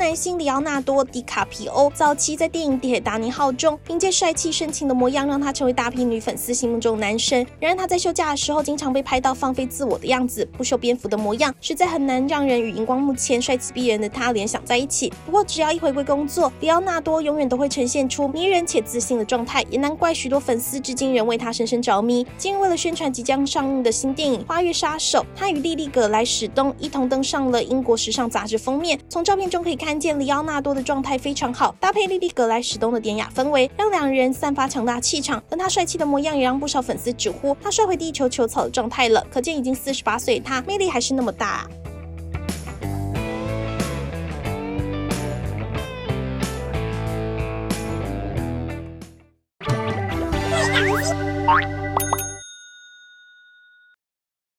男星里奥纳多·迪卡皮欧早期在电影《铁达尼号》中，凭借帅气深情的模样，让他成为大批女粉丝心目中的男神。然而他在休假的时候，经常被拍到放飞自我的样子，不修边幅的模样，实在很难让人与荧光幕前帅气逼人的他联想在一起。不过只要一回归工作，里奥纳多永远都会呈现出迷人且自信的状态，也难怪许多粉丝至今仍为他深深着迷。近日为了宣传即将上映的新电影《花月杀手》，他与莉莉·葛莱史东一同登上了英国时尚杂志封面。从照片中可以看见，里奥纳多的状态非常好，搭配莉莉·葛莱史东的典雅氛围，让两人散发强大气场。而他帅气的模样也让不少粉丝直呼他帅回地球球草的状态了，可见已经48岁的他魅力还是那么大啊。